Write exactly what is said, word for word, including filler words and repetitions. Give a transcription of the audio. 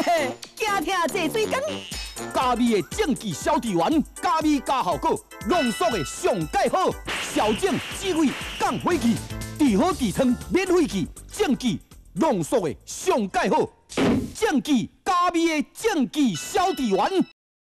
嘿嘿，惊听这水工。 加味的正气消脂丸，加味加效果，浓缩的上盖好，消肿止胃降火气，治好痔疮免火气，正气浓缩的上盖好，正气加味的正气消脂丸。